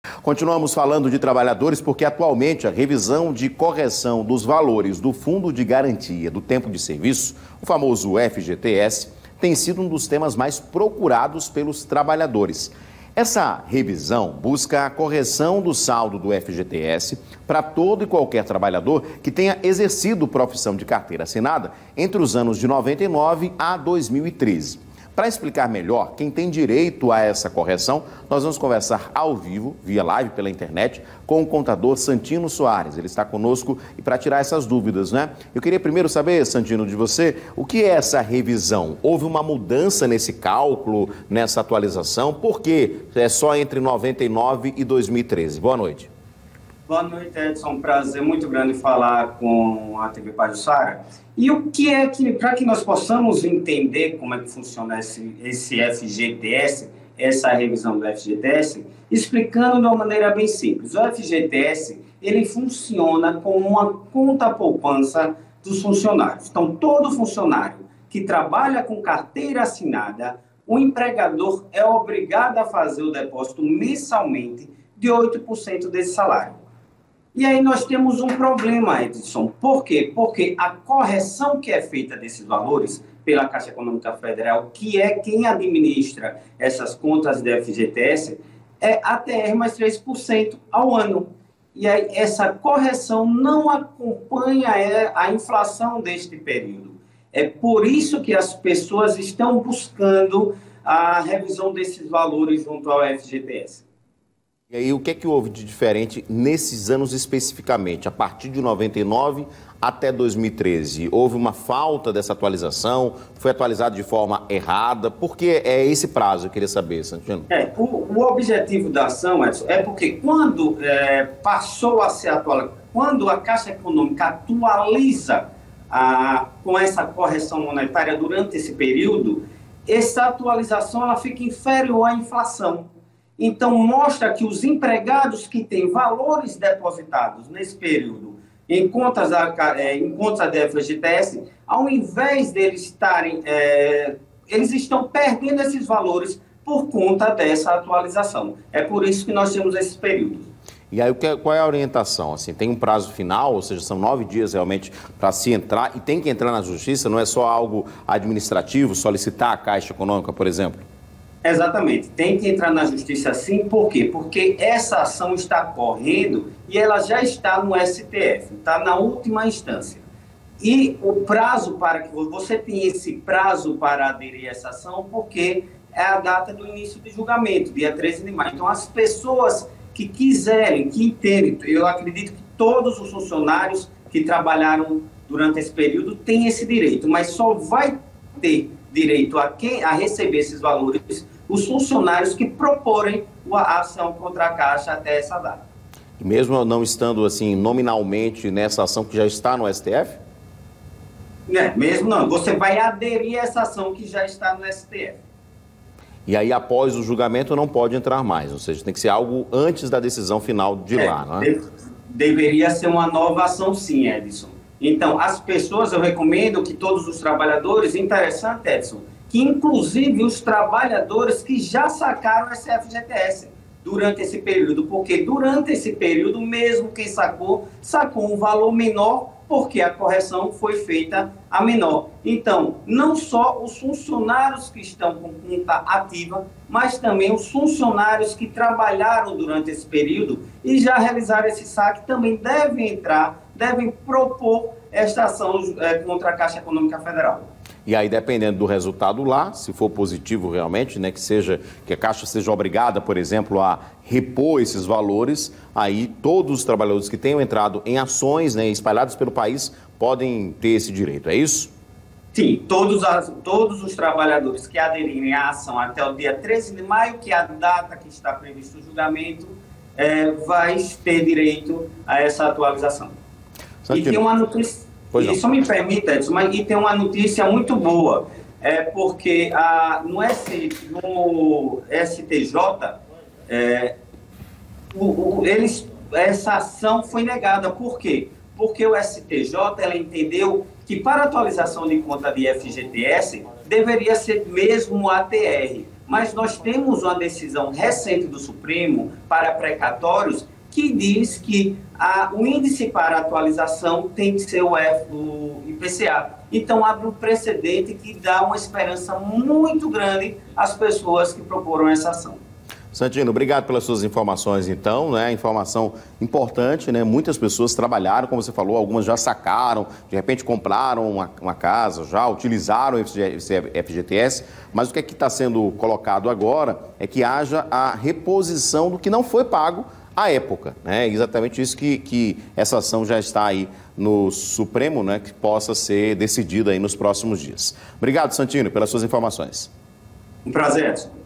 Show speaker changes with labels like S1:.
S1: Continuamos falando de trabalhadores porque atualmente a revisão de correção dos valores do Fundo de Garantia do Tempo de Serviço, o famoso FGTS, tem sido um dos temas mais procurados pelos trabalhadores. Essa revisão busca a correção do saldo do FGTS para todo e qualquer trabalhador que tenha exercido profissão de carteira assinada entre os anos de 99 a 2013. Para explicar melhor quem tem direito a essa correção, nós vamos conversar ao vivo, via live pela internet, com o contador Santino Soares. Ele está conosco e para tirar essas dúvidas, né? Eu queria primeiro saber, Santino, de você, o que é essa revisão? Houve uma mudança nesse cálculo, nessa atualização? Por que é só entre 99 e 2013? Boa noite.
S2: Boa noite, Edson. Um prazer muito grande falar com a TV Pajuçara. E o que é que, para que nós possamos entender como é que funciona esse FGTS, essa revisão do FGTS, explicando de uma maneira bem simples. O FGTS, ele funciona como uma conta poupança dos funcionários. Então, todo funcionário que trabalha com carteira assinada, o empregador é obrigado a fazer o depósito mensalmente de 8% desse salário. E aí nós temos um problema, Edson. Por quê? Porque a correção que é feita desses valores pela Caixa Econômica Federal, que é quem administra essas contas do FGTS, é ATR mais 3% ao ano. E aí essa correção não acompanha a inflação deste período. É por isso que as pessoas estão buscando a revisão desses valores junto ao FGTS.
S1: E aí, o que é que houve de diferente nesses anos especificamente, a partir de 99 até 2013? Houve uma falta dessa atualização? Foi atualizado de forma errada? Por que é esse prazo? Eu queria saber, Santino.
S2: O objetivo da ação, Edson, é porque quando passou a ser atualizado, quando a Caixa Econômica atualiza com essa correção monetária durante esse período, essa atualização ela fica inferior à inflação. Então, mostra que os empregados que têm valores depositados nesse período em contas da FGTS, ao invés deles estarem, eles estão perdendo esses valores por conta dessa atualização. É por isso que nós temos esses períodos.
S1: E aí, qual é a orientação? Assim, tem um prazo final, ou seja, são 9 dias realmente para se entrar, e tem que entrar na justiça, não é só algo administrativo, solicitar a Caixa Econômica, por exemplo?
S2: Exatamente. Tem que entrar na justiça sim. Por quê? Porque essa ação está correndo e ela já está no STF, está na última instância. E o prazo para que você tenha esse prazo para aderir a essa ação, porque é a data do início do julgamento, dia 13 de maio. Então, as pessoas que quiserem, que entendem, eu acredito que todos os funcionários que trabalharam durante esse período têm esse direito, mas só vai ter direito a receber esses valores os funcionários que proporem a ação contra a Caixa até essa data.
S1: E mesmo não estando assim nominalmente nessa ação que já está no STF?
S2: Mesmo não. Você vai aderir a essa ação que já está no STF.
S1: E aí, após o julgamento, não pode entrar mais. Ou seja, tem que ser algo antes da decisão final de lá, não é?
S2: Deveria ser uma nova ação, sim, Edson. Então, as pessoas, eu recomendo que todos os trabalhadores, interessante, Edson, que inclusive os trabalhadores que já sacaram esse FGTS durante esse período, porque durante esse período, mesmo quem sacou um valor menor, porque a correção foi feita a menor. Então, não só os funcionários que estão com conta ativa, mas também os funcionários que trabalharam durante esse período e já realizaram esse saque também devem propor esta ação contra a Caixa Econômica Federal.
S1: E aí, dependendo do resultado lá, se for positivo realmente, né, que a Caixa seja obrigada, por exemplo, a repor esses valores, aí todos os trabalhadores que tenham entrado em ações, né, espalhadas pelo país podem ter esse direito, é isso?
S2: Sim, todos os trabalhadores que aderirem à ação até o dia 13 de maio, que é a data que está previsto o julgamento, vai ter direito a essa atualização.
S1: Santino.
S2: E tem uma notícia... Isso me permite, Edson, mas e tem uma notícia muito boa, porque no STJ, essa ação foi negada. Por quê? Porque o STJ ela entendeu que para atualização de conta de FGTS deveria ser mesmo o ATR, mas nós temos uma decisão recente do Supremo para precatórios que diz que o índice para atualização tem que ser o IPCA. Então, abre um precedente que dá uma esperança muito grande às pessoas que proporam essa ação.
S1: Santino, obrigado pelas suas informações, então, né? Informação importante, né? Muitas pessoas trabalharam, como você falou, algumas já sacaram, de repente compraram uma casa, já utilizaram esse FGTS, mas o que é que está sendo colocado agora é que haja a reposição do que não foi pago à época, né? Exatamente isso que essa ação já está aí no Supremo, né? Que possa ser decidida aí nos próximos dias. Obrigado, Santino, pelas suas informações.
S2: Um prazer, Edson.